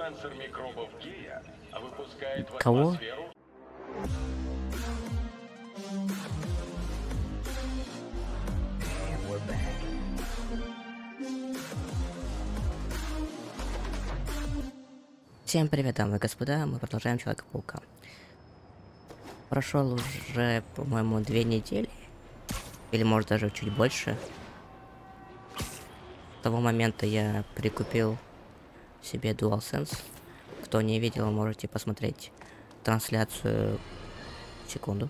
Диспенсер микробов Гея выпускает в Кого? атмосферу... Всем привет, дамы и господа, мы продолжаем Человека-паука. Прошел уже, по-моему, 2 недели, или может даже чуть больше. С того момента я прикупил себе DualSense. Кто не видел, можете посмотреть трансляцию. Секунду.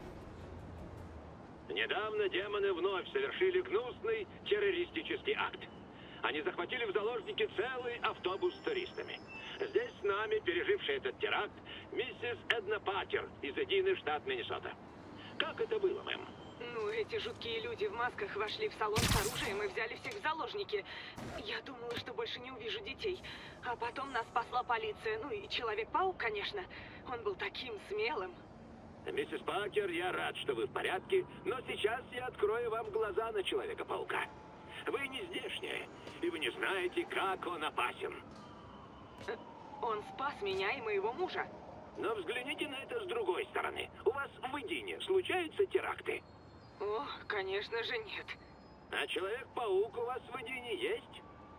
Недавно демоны вновь совершили гнусный террористический акт. Они захватили в заложники целый автобус с туристами. Здесь с нами, переживший этот теракт, миссис Эдна Паркер из Эдины, штат Миннесота. Как это было, мэм? Ну, эти жуткие люди в масках вошли в салон с оружием и взяли всех в заложники. Я думала, что больше не увижу детей. А потом нас спасла полиция. Ну и Человек-паук, конечно. Он был таким смелым. Миссис Паркер, я рад, что вы в порядке, но сейчас я открою вам глаза на Человека-паука. Вы не здешние, и вы не знаете, как он опасен. Он спас меня и моего мужа. Но взгляните на это с другой стороны. У вас в Эдине случаются теракты? О, конечно же, нет. А Человек-паук у вас в Эдине есть?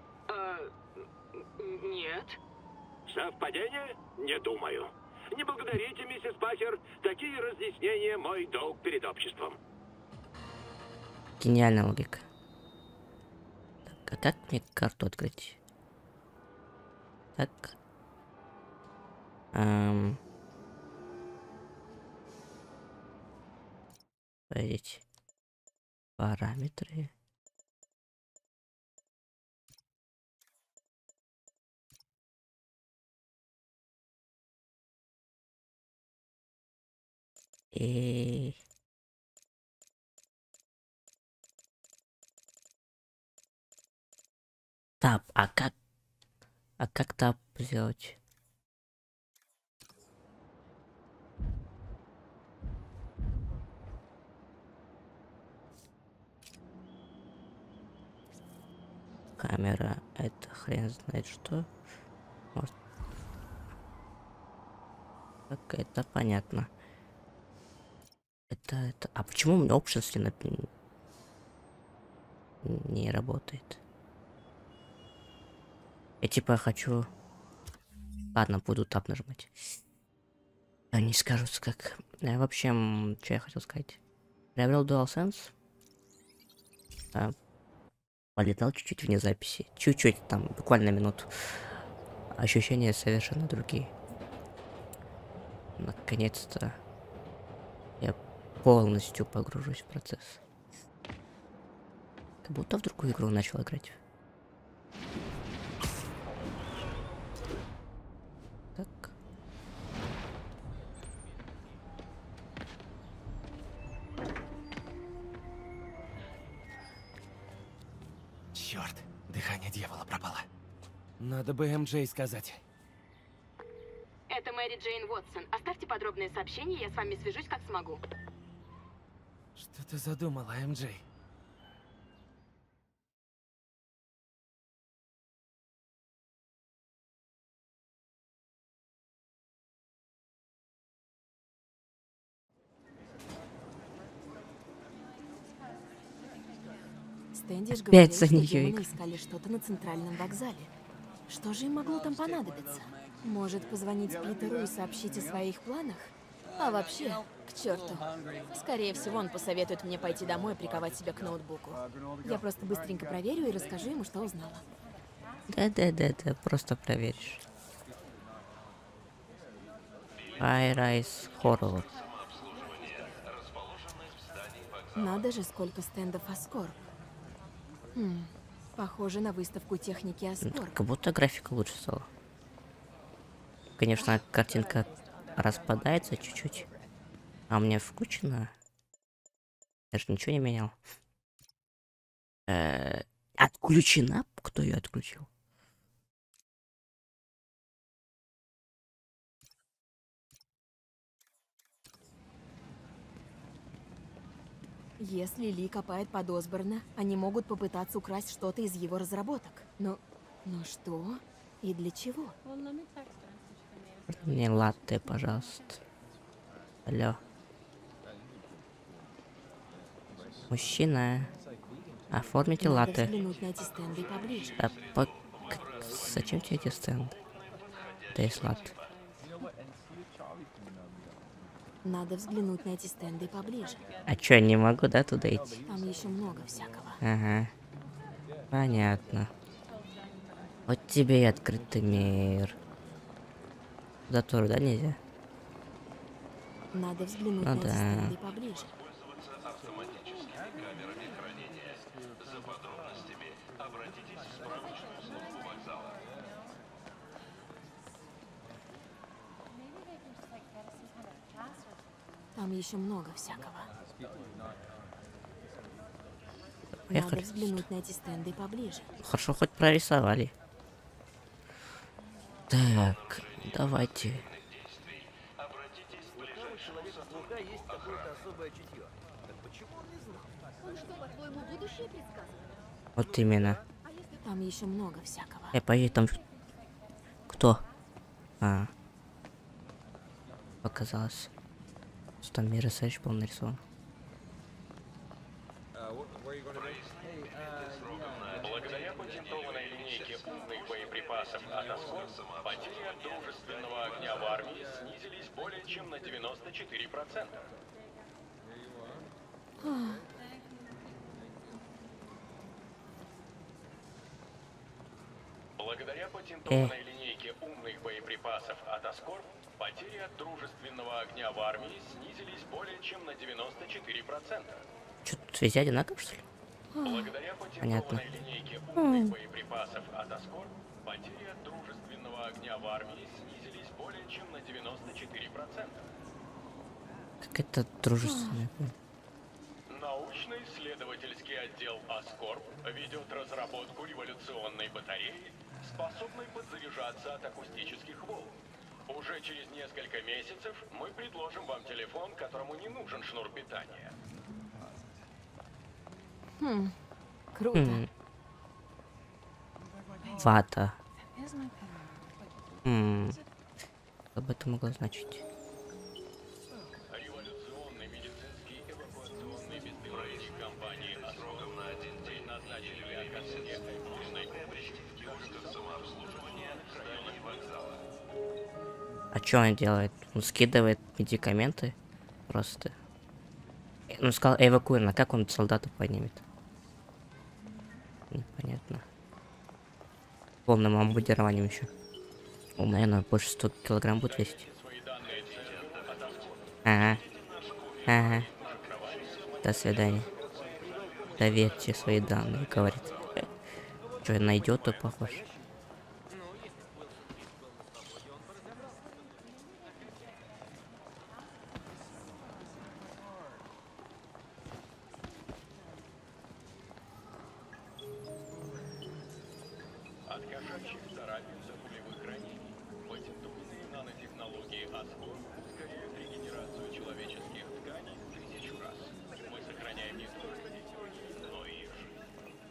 Нет. Совпадение? Не думаю. Не благодарите, миссис Паркер. Такие разъяснения мой долг перед обществом. Гениальная логика. Так, а как мне карту открыть? Так. Пойдите. Параметры. И... Тап, а как тап сделать? Камера, это хрен знает что. Может... Так, это понятно. Это... А почему у меня Options не работает? Я типа хочу... Ладно, буду тап нажимать. Они скажут, как... В общем, что я хотел сказать. Приобрел DualSense. Полетал чуть-чуть вне записи. Чуть-чуть, там, буквально минуту. Ощущения совершенно другие. Наконец-то я полностью погружусь в процесс. Как будто в другую игру начал играть. Так. Черт, дыхание дьявола пропало. Надо бы МJ сказать. Это Мэри Джейн Уотсон. Оставьте подробные сообщения, я с вами свяжусь, как смогу. Что ты задумала, МJ? Стэндиш Опять говорил, за что неё демоны игра. искали что-то на центральном вокзале. Что же им могло там понадобиться? Может, позвонить Питеру и сообщить о своих планах? А вообще, к черту. Скорее всего, он посоветует мне пойти домой и приковать себя к ноутбуку. Я просто быстренько проверю и расскажу ему, что узнала. Да, просто проверишь. High Rise Horror. Надо же, сколько стендов Аскорб. Похоже на выставку техники Аскорб. Как будто графика лучше стала. Конечно, картинка распадается чуть-чуть. А у меня включено. Я же ничего не менял. Отключена? Кто ее отключил? Если Ли копает под Осборна, они могут попытаться украсть что-то из его разработок. Но что? И для чего? Мне латте, пожалуйста. Алло. Мужчина. Оформите Надо латте. взглянуть на эти стенды поближе. А зачем тебе эти стенды? Да есть латте. Надо взглянуть на эти стенды поближе. А чё, не могу, да, туда идти? Там еще много всякого. Ага. Понятно. Вот тебе и открытый мир. Туда тоже, да, нельзя? Надо взглянуть Ну на эти да. стенды поближе. Там еще много всякого. Надо Поехали. взглянуть на эти стенды поближе. Хорошо, хоть прорисовали. Так, давайте. Вот именно. Там еще много всякого. Пойди, там... Кто? А. Показалось. Что там Миросевич был нарисован. Благодаря патентованной линейке умных боеприпасов «Атаскор» потери от дружественного огня в армии снизились более чем на 94%. Благодаря патентованной линейке умных боеприпасов «Атаскор» потери от дружественного огня в армии снизились более чем на 94%. Чё, тут везде одинаково, что ли? Благодаря Понятно. патентованной линейке умных боеприпасов «Атаскор» потери от дружественного огня в армии снизились более чем на 94%. Как это дружественное. Научно-исследовательский отдел «Аскорб» ведет разработку революционной батареи, способной подзаряжаться от акустических волн. Уже через несколько месяцев мы предложим вам телефон, которому не нужен шнур питания. Круто. Вата. Что бы это могло значить? Революционный медицинский эвакуационный беспилотник компании «Аскорб» на один день назначили для оказания экстренной помощи в киосках самообслуживания в районе вокзала. А что он делает? Он скидывает медикаменты? Просто. Он сказал эвакуировано. Как он солдата поднимет? Непонятно. Полным амбудированием еще. Он, наверное, больше 100 килограмм будет весить. Ага. Ага. До свидания. Доверьте свои данные, говорит. Что, найдет, то похож. От кошачьих царапин до пулевых ранений патентованные нанотехнологии «Аскорб» ускоряют регенерацию человеческих тканей в 1000 раз. Мы сохраняем не только детей, но и их жизнь.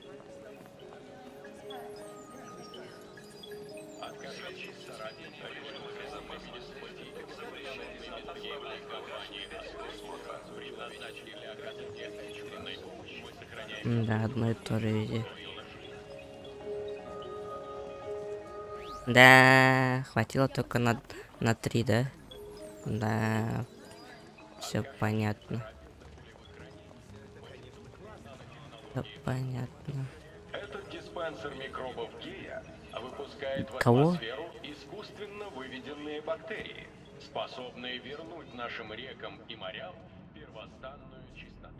От кошачьих царапин до пулевых ранений современные компании «Аскорб» предназначены для оказания экстренной помощи. Мы сохраняем Да, одно и то же везде. Да, хватило только на 3, да? Да, все понятно. Все понятно. Этот диспенсер микробов Гея выпускает в Кого? атмосферу искусственно выведенные бактерии, способные вернуть нашим рекам и морям первозданную чистоту.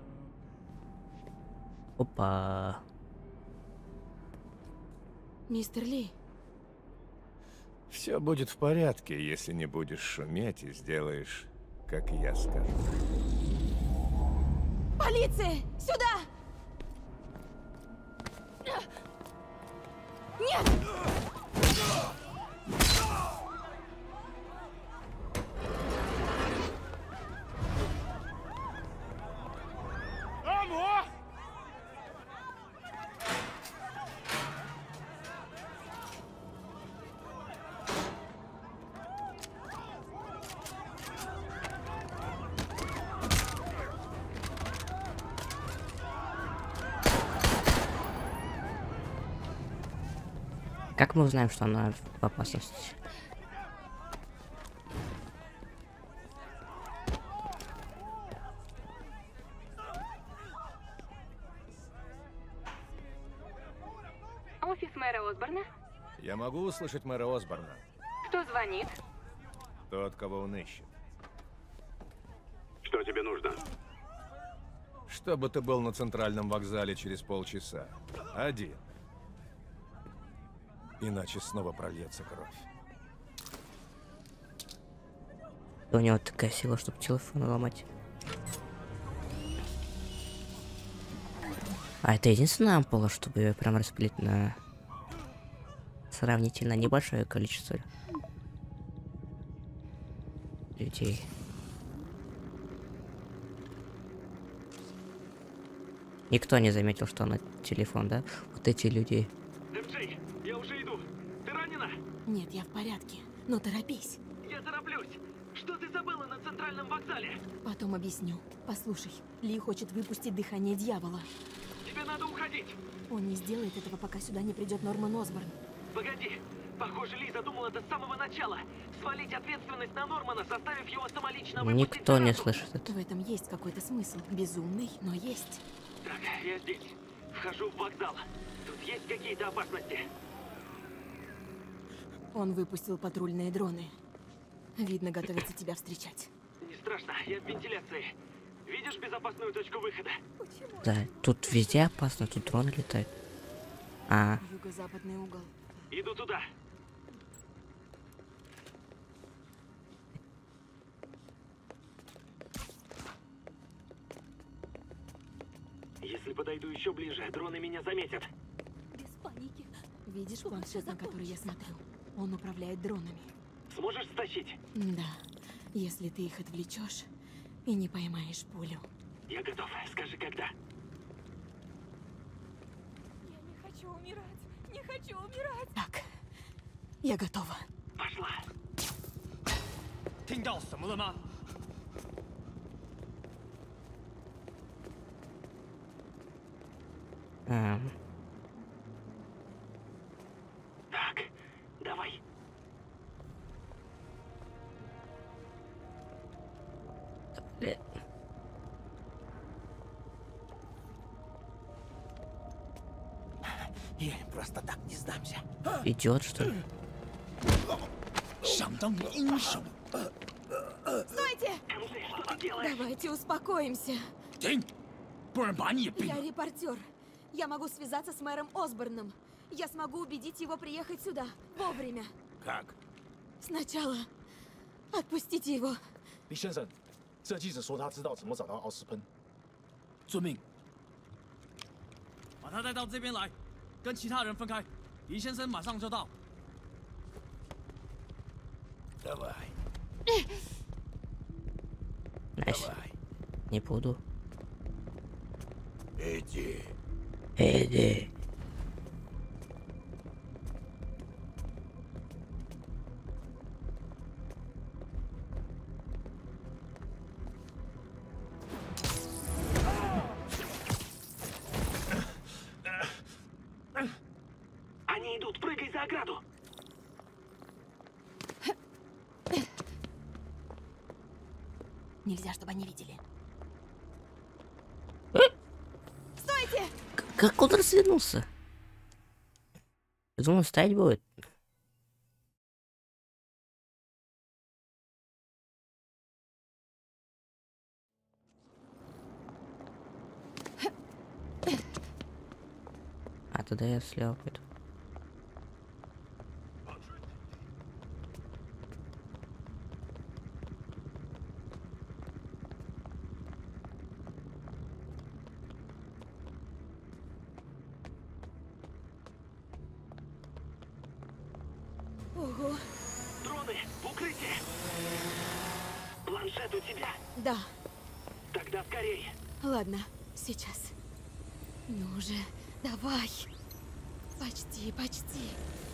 Опа. Мистер Ли, Все будет в порядке, если не будешь шуметь и сделаешь, как я скажу. полиция! Сюда! Нет! Как мы узнаем, что она в опасности? Офис мэра Осборна? Я могу услышать мэра Осборна? Кто звонит? Тот, кого он ищет. Что тебе нужно? Чтобы ты был на центральном вокзале через полчаса. Один. Иначе снова прольется кровь. У него такая сила, чтобы телефон ломать. А это единственная ампула, чтобы ее прям распилить на сравнительно небольшое количество людей. Никто не заметил, что она телефон, да? Вот эти люди. МJ, я уже иду. Ты ранена? Нет, я в порядке. Но торопись. Я тороплюсь. Что ты забыла на центральном вокзале? Потом объясню. Послушай, Ли хочет выпустить дыхание дьявола. Тебе надо уходить. Он не сделает этого, пока сюда не придет Норман Осборн. Погоди. Похоже, Ли задумал это с самого начала. Свалить ответственность на Нормана, заставив его самолично выпустить Никто не заразу. слышит это. В этом есть какой-то смысл. Безумный, но есть. Так, я здесь. Вхожу в вокзал. Тут есть какие-то опасности? Он выпустил патрульные дроны. Видно, готовится тебя встречать. Не страшно, я в вентиляции. Видишь безопасную точку выхода? Да, тут везде опасно, тут дроны летают. А, Юго-западный угол. Иду туда. Если подойду еще ближе, дроны меня заметят. Без паники. Видишь планшет, на который я смотрю? Он управляет дронами. Сможешь стащить? Да, если ты их отвлечешь и не поймаешь пулю. Я готов. Скажи, когда. Я не хочу умирать. Не хочу умирать. Так, я готова. Пошла. 听到什么了吗？ Так, давай. Я просто так не сдамся. идет что ли? 想当英雄， Стойте! МJ, что ты делаешь? Давайте успокоимся. 停，不然把你也毙 Я 了。 репортер. Я могу связаться с мэром Осборном. Я смогу убедить его приехать сюда. Вовремя. Как? Сначала отпустите его. 李先生，这记者说他知道怎么找到奥斯喷。 遵命。把他带到这边来，跟其他人分开。李先生马上就到。 Давай. Найс. Давай. Не буду. Иди. Иди. Они идут, прыгай за ограду. Нельзя, чтобы они видели. Стойте! Как он развернулся? Я думал, стоять будет. А тогда я слева пойду. Ого, Дроны, в укрытие. Планшет у тебя. да. Тогда скорее. Ладно, сейчас. Ну же, давай. Почти, почти.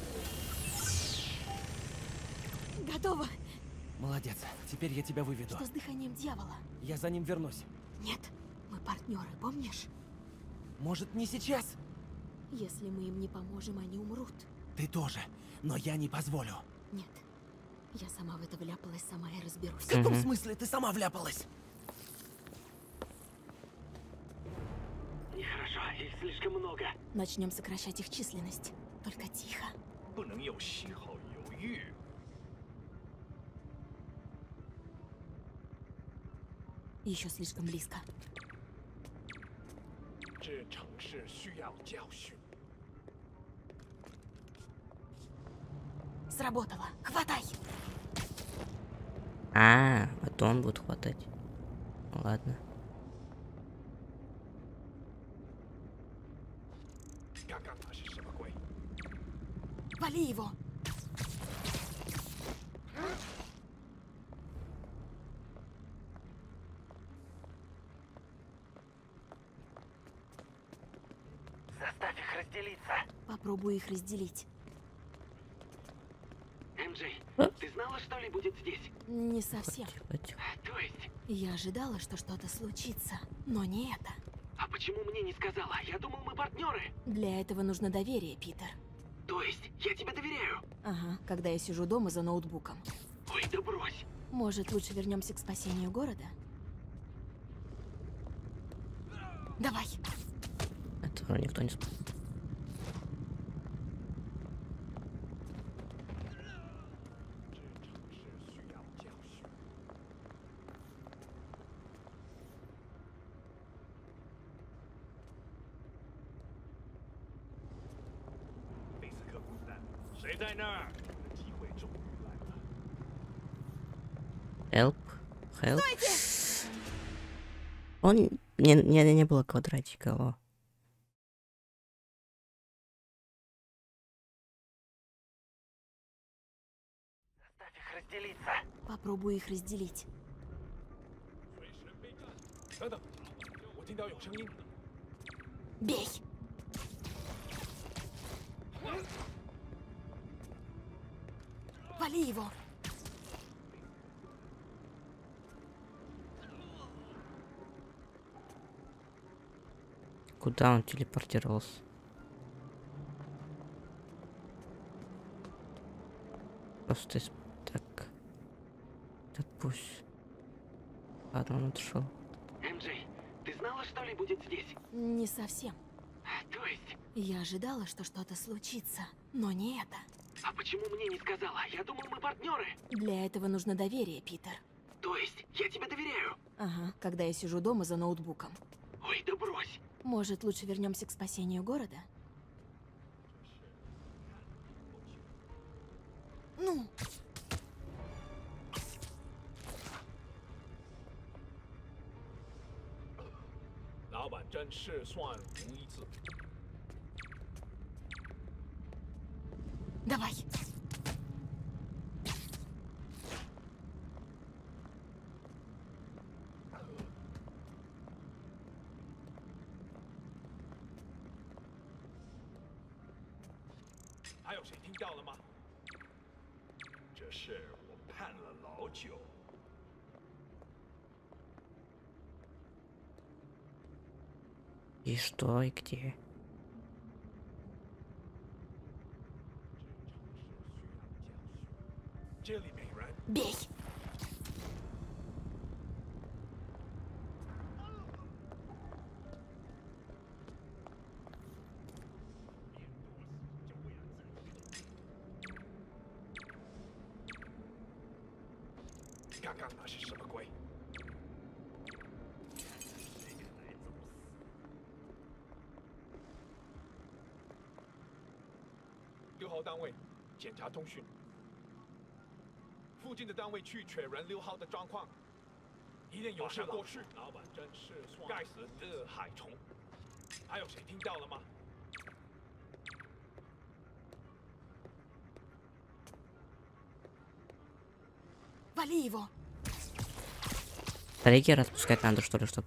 Готово. Молодец. Теперь я тебя выведу. Что с дыханием дьявола? Я за ним вернусь. Нет, мы партнеры, помнишь? Может, не сейчас? Если мы им не поможем, они умрут. Ты тоже. Но я не позволю. Нет. Я сама в это вляпалась, сама и разберусь. В каком смысле ты сама вляпалась? Нехорошо, их слишком много. Начнем сокращать их численность. Только тихо. 不能有丝毫犹豫。 Еще слишком близко. 这城市需要教训。 Сработало. Хватай! А, это он будет хватать. Ладно. 刚刚那是什么鬼？ Вали его! Заставь их разделиться. Попробуй их разделить. МJ, ты знала, что ли, будет здесь? Не совсем. Тихо, тихо. То есть... Я ожидала, что что-то случится, но не это. А почему мне не сказала? Я думал, мы партнеры. Для этого нужно доверие, Питер. То есть, я тебе доверяю. Ага, когда я сижу дома за ноутбуком. Ой, да брось. Может, лучше вернемся к спасению города? Давай. Этого никто не спал. Help. Help. Он не было квадратика, о. Заставь их разделиться. Попробуй их разделить. 等等，我听到有声音。 Бей! Вали его! Куда он телепортировался? Просто так. Так пусть. Ладно, он отошел. МJ, ты знала, что ли, будет здесь? Не совсем. То есть... Я ожидала, что что-то случится, но не это. А почему мне не сказала? Я думал, мы партнеры. Для этого нужно доверие, Питер. То есть, я тебе доверяю. Ага, когда я сижу дома за ноутбуком. Ой, да брось. Может, лучше вернемся к спасению города? Ну? 老板真是算无一致。 Давай. 还有谁听到了吗？这事我盼了老久。 И что, и где? Бей! Как она是什么鬼？ 6号单位，检查通讯。附近的单位去确认6号的状况。一定有事过去。老板真是该死的害虫！还有谁听到了吗？ Вали его! Триггер отпускать надо, что ли, чтобы...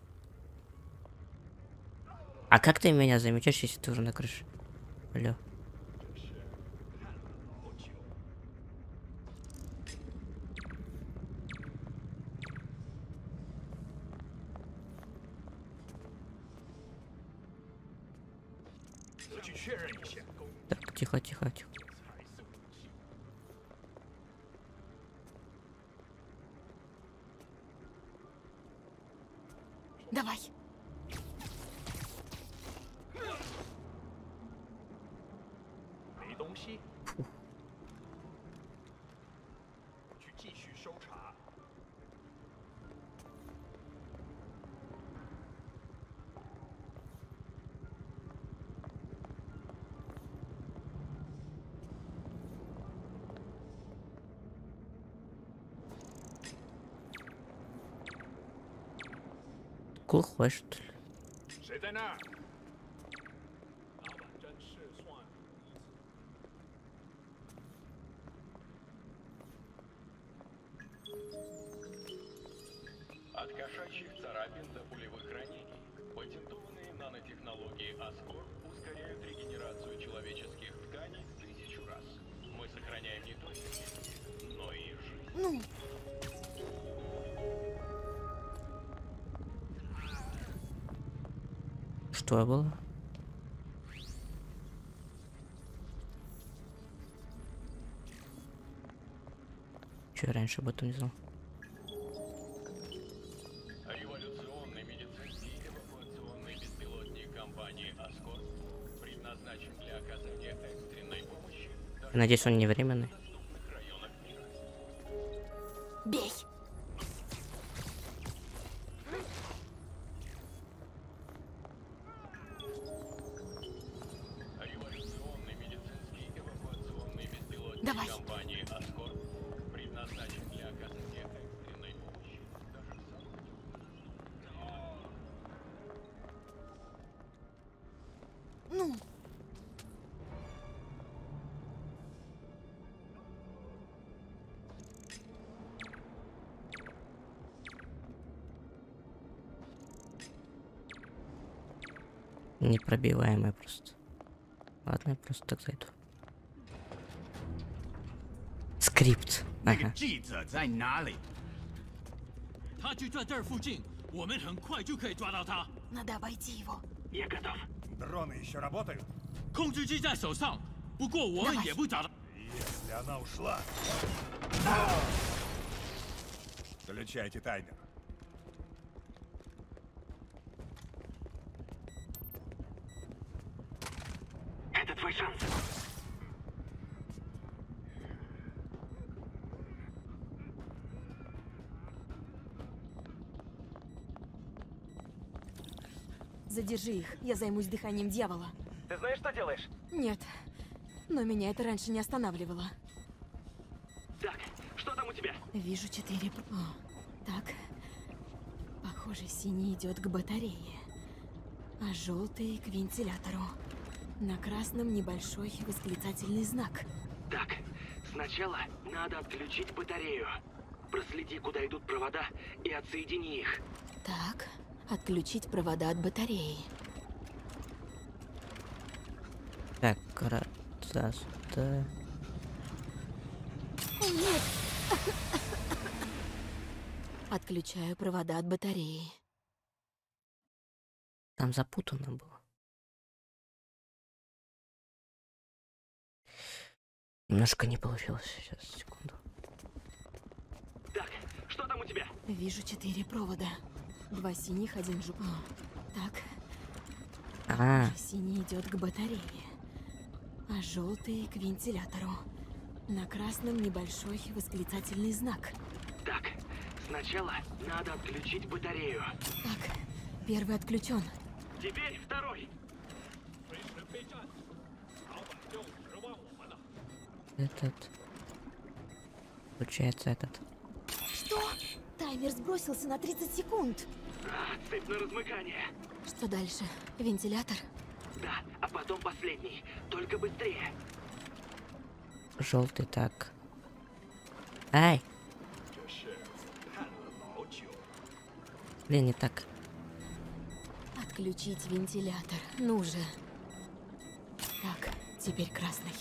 А как ты меня замечаешь, если ты уже на крыше? Алло. Так, тихо, тихо, тихо. Давай. Глухой, что ли? 谁在那儿？老板真是算。 От кошачьих царапин до пулевых ранений. Патентованные нанотехнологии Аскор ускоряют регенерацию человеческих тканей в 1000 раз. Мы сохраняем не только кости, но и жизнь. Ну, Что было? Че я раньше об этом не знал? Революционный медицинский эвакуационный беспилотник компании Аскор предназначен для оказания экстренной помощи даже Надеюсь, он не временный. в доступных районах мира. бей. Революционный медицинский эвакуационный беспилотник Давай. компании Аскор предназначен для оказания экстренной помощи даже в самых Ну, Непробиваемый просто. Ладно, я просто так зайду. Скрипт. 那个 Ага. 记者在哪里？他就在这儿附近，我们很快就可以抓到他。 надо обойти его. Я готов. Дроны еще работают? 控制机在手上，不过我们 Давай. 也不找到。 Если она ушла... Включайте таймер. Это твой шанс. Задержи их, я займусь дыханием дьявола. Ты знаешь, что делаешь? Нет, но меня это раньше не останавливало. Так, что там у тебя? Вижу 4... О, так. Похоже, синий идет к батарее, а желтый к вентилятору. На красном небольшой восклицательный знак. Так, сначала надо отключить батарею. Проследи, куда идут провода, и отсоедини их. Так, отключить провода от батареи. Так, гораздо. О, нет! Отключаю провода от батареи. Там запутано было. Немножко не получилось. Сейчас, секунду. Так, что там у тебя? Вижу 4 провода. 2 синих, 1 желтый. Так. А, Синий идет к батарее, а желтый к вентилятору. На красном небольшой восклицательный знак. Так, сначала надо отключить батарею. Так, первый отключен. Теперь второй. этот. Получается этот. Что? Таймер сбросился на 30 секунд. Цепь на размыкание. Что дальше? Вентилятор? Да, а потом последний. Только быстрее. Желтый так. Ай! Блин, не так. Отключить вентилятор. Ну же. Так, теперь красный.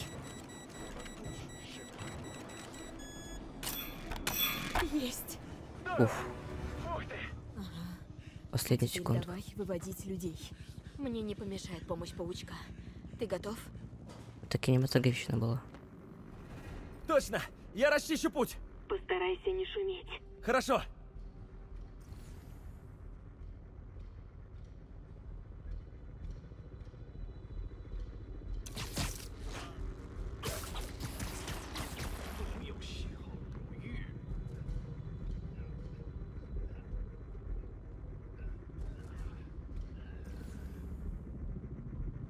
Есть. Уф. Ага. Последнюю Теперь секунду. давай выводить людей. Мне не помешает помощь паучка. Ты готов? Это кинематографично было. Точно! Я расчищу путь! Постарайся не шуметь. Хорошо!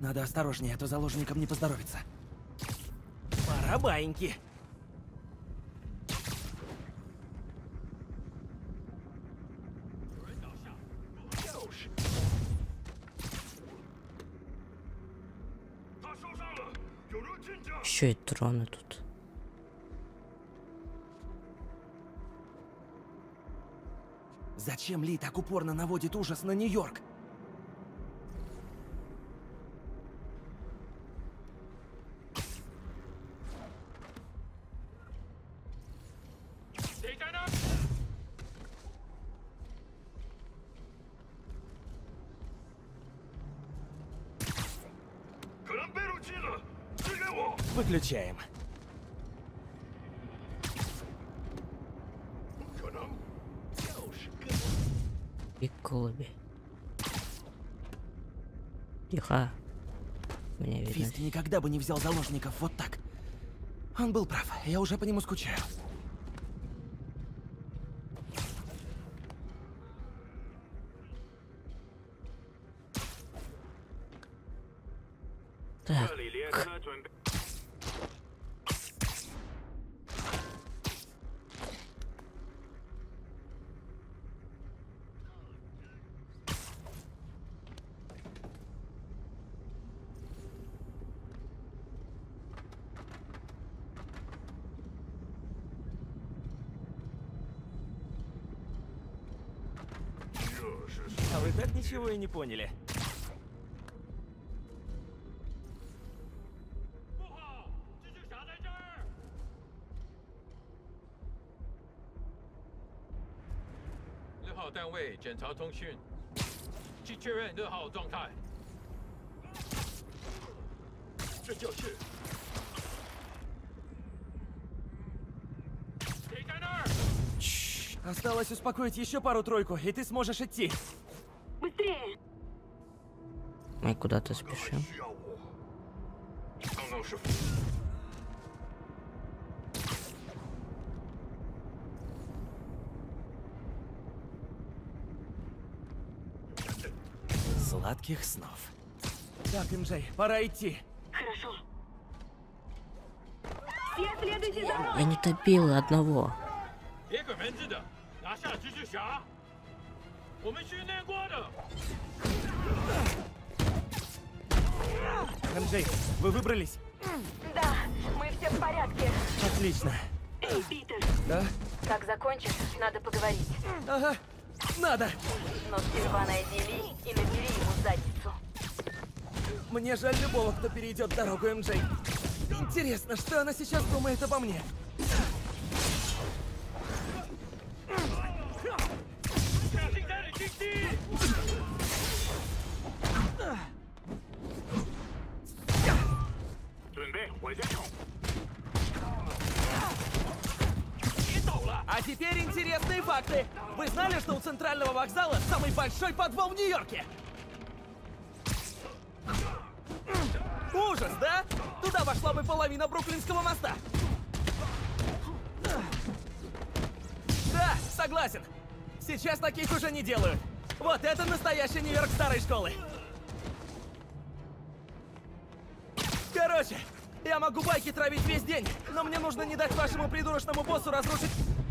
Надо осторожнее, а то заложникам не поздоровится. Пора баиньки. Еще и дроны тут. Зачем Ли так упорно наводит ужас на Нью-Йорк? Выключаем. И голуби. Тихо. Меня видно. Фист никогда бы не взял заложников вот так. Он был прав, я уже по нему скучаю. Так. А вы так ничего и не поняли. Осталось успокоить еще пару-тройку, и ты сможешь идти. Быстрее! Мы куда-то спешим. Сладких снов. Так, МJ, пора идти. Хорошо. Все следуйте за мной! Я не топил одного. МJ, вы выбрались? Да, мы все в порядке. Отлично. Эй, Питер, Да? Как закончишь, надо поговорить. Ага, надо. Но сперва найди Ли и набери ему задницу. Мне жаль любого, кто перейдет дорогу МJ. Интересно, что она сейчас думает обо мне? А теперь интересные факты. Вы знали, что у центрального вокзала самый большой подвал в Нью-Йорке? Ужас, да? Туда вошла бы половина Бруклинского моста. Да, согласен. Сейчас таких уже не делают. Вот это настоящий Нью-Йорк старой школы. Короче, я могу байки травить весь день, но мне нужно не дать вашему придурочному боссу разрушить...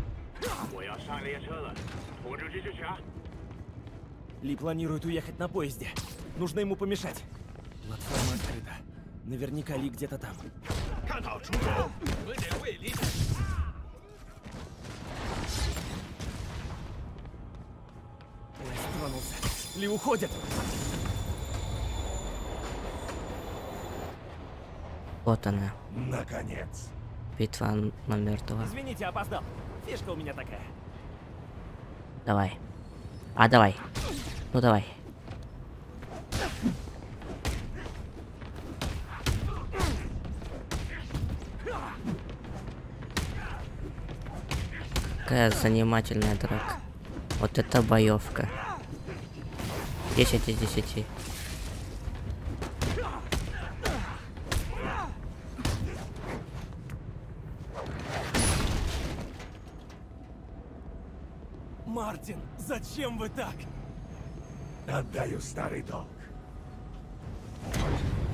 Ли планирует уехать на поезде. Нужно ему помешать. Платформа открыта. Наверняка Ли где-то там. Поезд тронулся. Ли уходит. Вот она. Наконец. Битва номер 2. Извините, опоздал. Фишка у меня такая. Давай. А, давай. Ну давай. Какая занимательная драка. Вот это боевка. 10 из 10. Мартин, зачем вы так? Отдаю старый долг.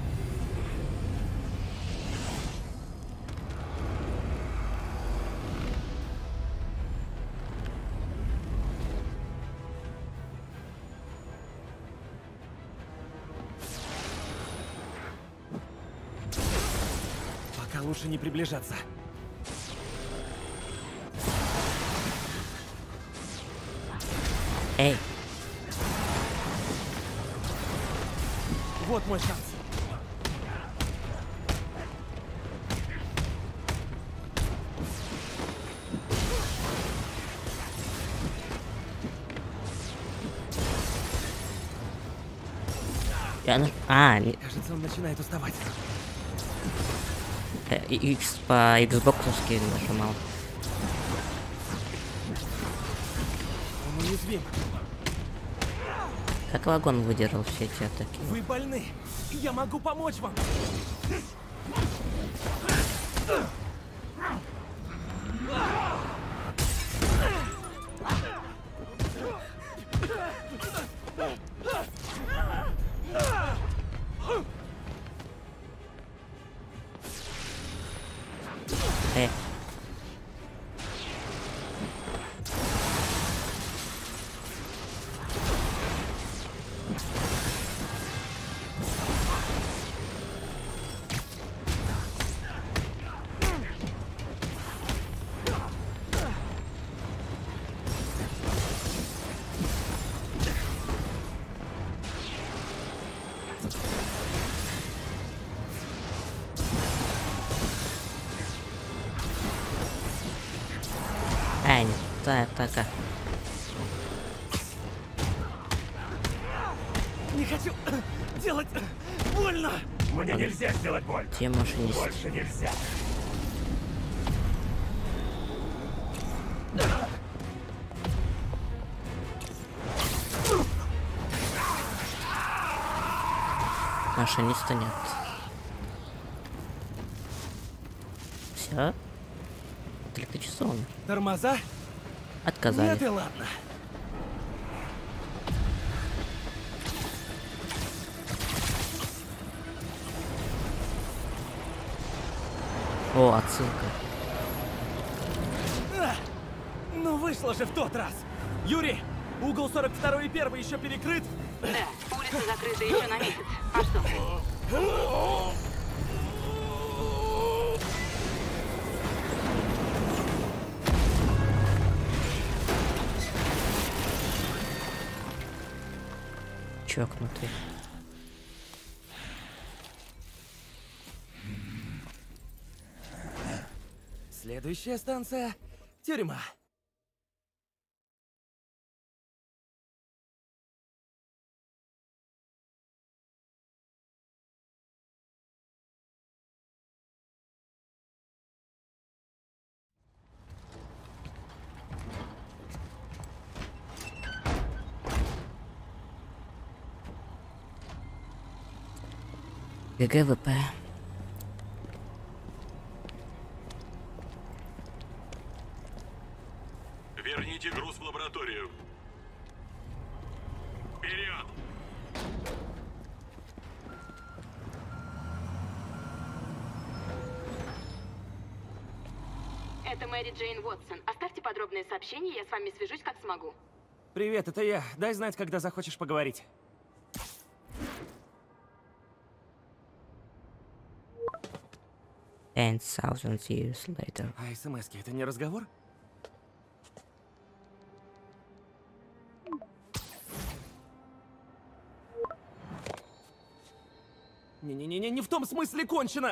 Лучше не приближаться. Эй, Вот мой шанс. Кажется, он начинает уставать. X по Xbox нажимал. Он уязвим. Как вагон выдержал все эти атаки? Вы больны. Я могу помочь вам. Не та атака. Не хочу делать больно. Мне нельзя сделать боль. Те машинисты. Больше нельзя. Машиниста нет. Все. Электричество. Тормоза? Отказали. Нет и ладно. О, отсылка. Ну вышло же в тот раз. Юрий, угол 42 и 1 еще перекрыт? Да, улица закрыта еще на месяц. А что? Чокнутый. Следующая станция — тюрьма. ГГВП. Верните груз в лабораторию. Вперед! Это Мэри Джейн Уотсон. Оставьте подробные сообщения, я с вами свяжусь, как смогу. Привет, это я. Дай знать, когда захочешь поговорить. And thousands years later. А смс-ки — это не разговор? Не-не-не, не в том смысле кончено!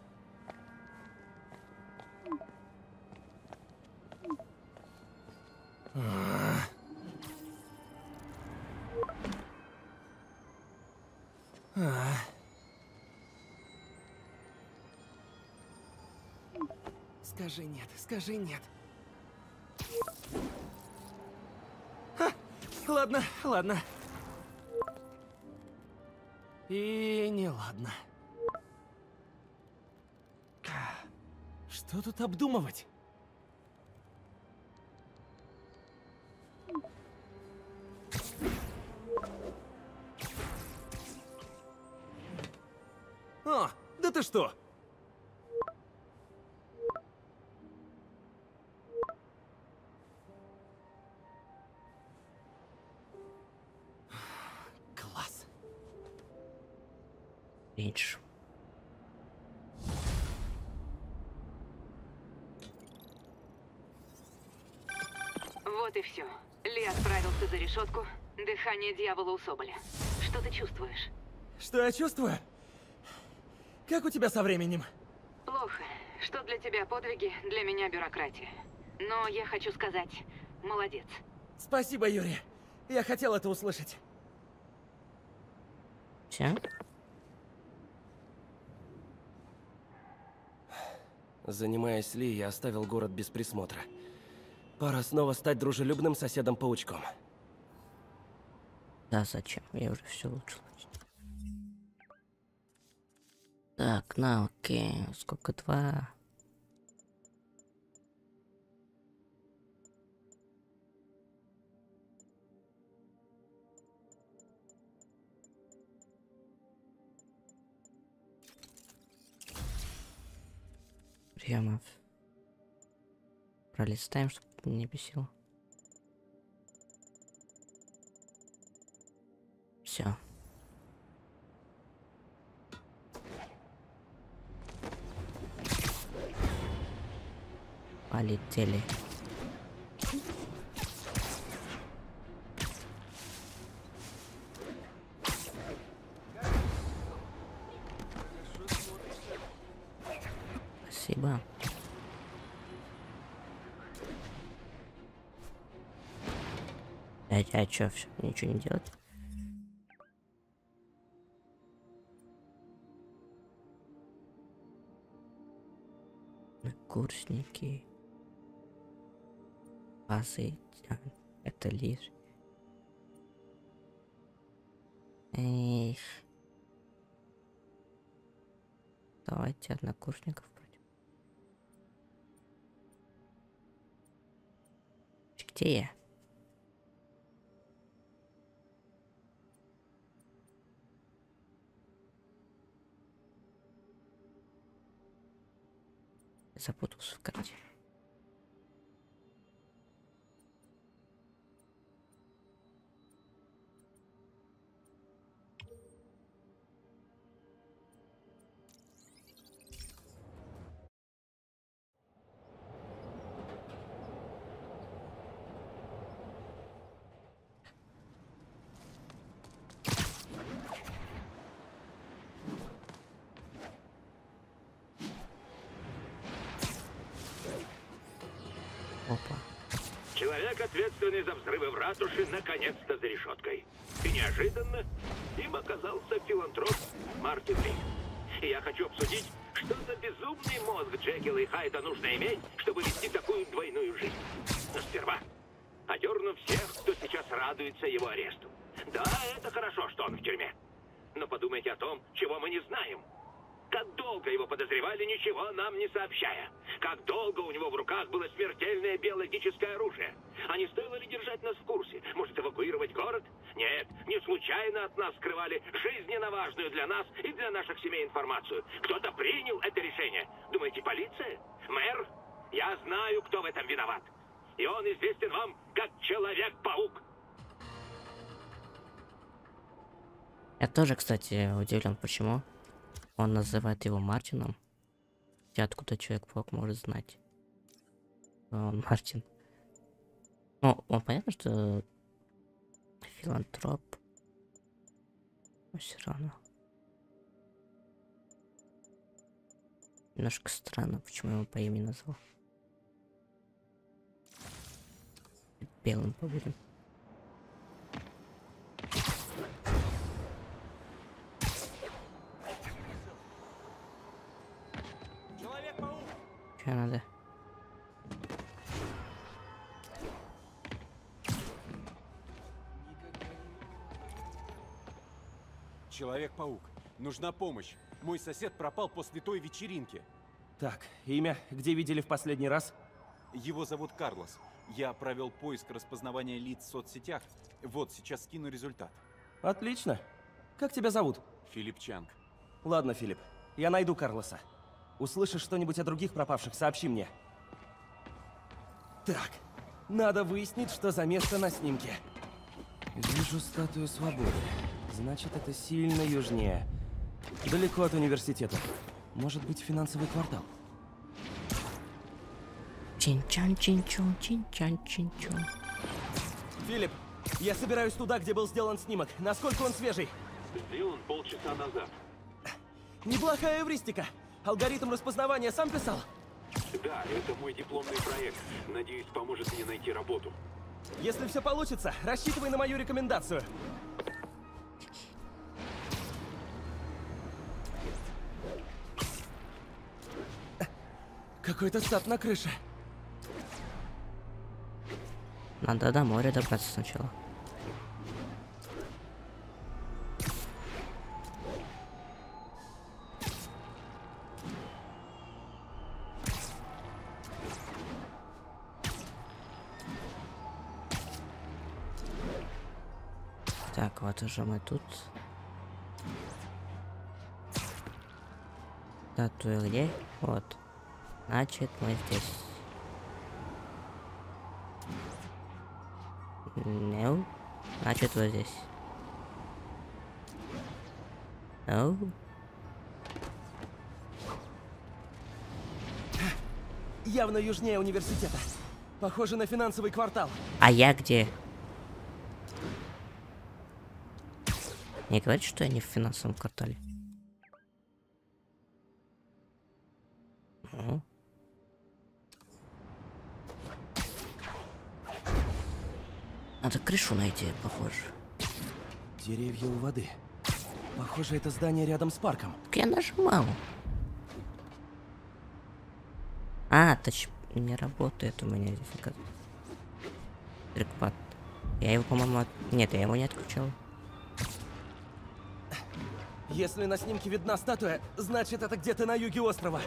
Скажи нет, скажи нет. Ха, ладно, ладно. И не ладно. Что тут обдумывать? О, да ты что? Класс. Меньше. Вот и все. Ли отправился за решетку. Дыхание дьявола у Соболя. Что ты чувствуешь? Что я чувствую? Как у тебя со временем? Плохо. Что для тебя подвиги, для меня бюрократия. Но я хочу сказать, молодец. Спасибо, Юрий. Я хотел это услышать. Все? Занимаясь Ли, я оставил город без присмотра. Пора снова стать дружелюбным соседом-паучком. Да, зачем? Я уже все улучшил. Так, на, окей. Сколько? 2. Приемов. Пролистаем, чтобы не бесило. Все. Полетели. Спасибо. А чё, всё, ничего не делать? Курсники. Базы. Это лишь. Эх. Давайте однокурсников против. Где я? Запутался в карте. Опа. Человек, ответственный за взрывы в ратуше, наконец-то за решеткой. И неожиданно им оказался филантроп Мартин Ли. И я хочу обсудить, что за безумный мозг Джекила и Хайда нужно иметь, чтобы вести такую двойную жизнь. Но сперва одерну всех, кто сейчас радуется его аресту. Да, это хорошо, что он в тюрьме. Но подумайте о том, чего мы не знаем. Как долго его подозревали, ничего нам не сообщая. Как долго у него в руках было смертельное биологическое оружие. А не стоило ли держать нас в курсе? Может, эвакуировать город? Нет, не случайно от нас скрывали жизненно важную для нас и для наших семей информацию. Кто-то принял это решение. Думаете, полиция? Мэр? Я знаю, кто в этом виноват. И он известен вам как Человек-паук. Я тоже, кстати, удивлен, почему он называет его Мартином. И откуда Человек-паук может знать? Он Мартин. Ну, он понятно, что филантроп. Но все равно. Немножко странно, почему его по имени назвал. Белым побудем. Что надо? Человек-паук, нужна помощь. Мой сосед пропал после той вечеринки. Так, имя, где видели в последний раз? Его зовут Карлос. Я провел поиск распознавания лиц в соцсетях. Вот, сейчас скину результат. Отлично. Как тебя зовут? Филипп Чанг. Ладно, Филипп, я найду Карлоса. Услышишь что-нибудь о других пропавших, сообщи мне. Так, надо выяснить, что за место на снимке. Вижу статую свободы. Значит, это сильно южнее. Далеко от университета. Может быть, финансовый квартал. Чин-чан-чин-чон, чин-чан-чин-чон. Филипп, я собираюсь туда, где был сделан снимок. Насколько он свежий? Сделан полчаса назад. Неплохая эвристика. Алгоритм распознавания сам писал? Да, это мой дипломный проект. Надеюсь, поможет мне найти работу. Если все получится, рассчитывай на мою рекомендацию. Какой-то сад на крыше. Надо до моря добраться сначала. Так, вот уже мы тут. Статуя где? Вот. Значит, мы здесь. No. Значит, вот здесь. No. Явно южнее университета. Похоже на финансовый квартал. А я где? Не говорите, что я не в финансовом квартале. Ну. Надо крышу найти, похоже. Деревья у воды. Похоже, это здание рядом с парком. Так я нажимал. А, тач не работает у меня здесь. Трекпад. Я его, по-моему, Нет, я его не отключал. Если на снимке видна статуя, значит это где-то на юге острова.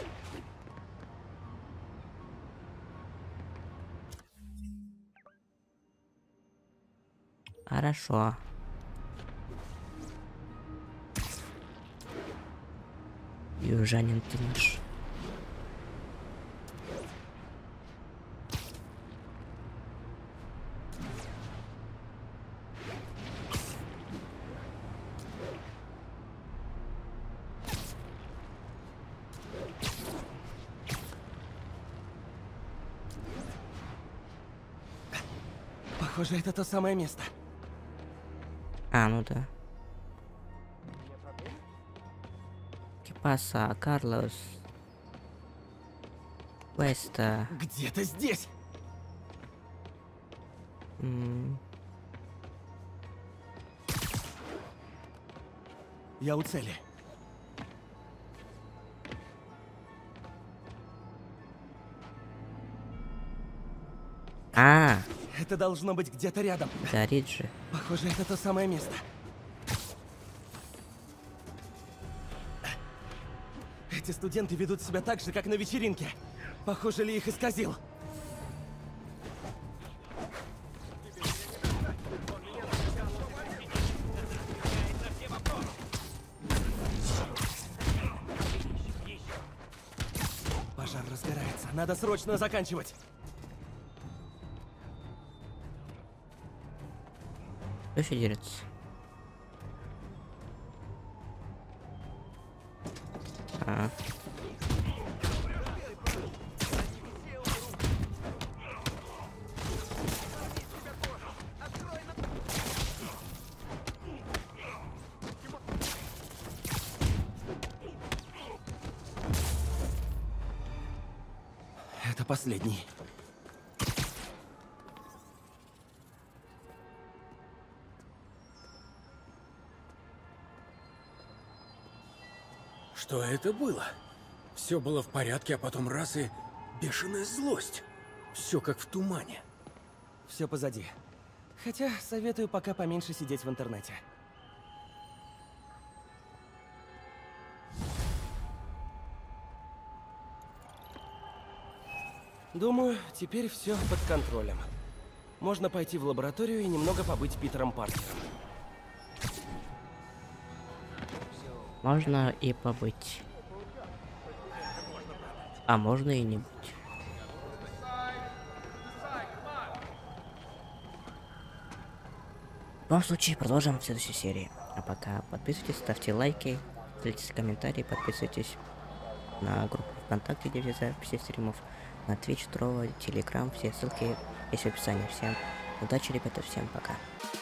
Хорошо. Южанин ты наш. Похоже, это то самое место. А, ну да. Кипаса, Карлос. Веста. Где-то здесь. Я у цели. А, Это должно быть где-то рядом. горит же. Похоже, это то самое место. Эти студенты ведут себя так же, как на вечеринке. Похоже, ли их исказил? Пожар разгорается. Надо срочно заканчивать. Кто еще дерется? А. Это последний. Что это было? Все было в порядке, а потом раз и бешеная злость. Все как в тумане. Все позади. Хотя советую пока поменьше сидеть в интернете. Думаю, теперь все под контролем. Можно пойти в лабораторию и немного побыть Питером Паркером. Можно и побыть. А можно и не быть. В любом случае, продолжим в следующей серии. А пока подписывайтесь, ставьте лайки, делитесь комментарии, подписывайтесь на группу ВКонтакте, где все записи стримов. На Twitch, Trovo, Telegram, все ссылки есть в описании. Всем удачи, ребята, всем пока.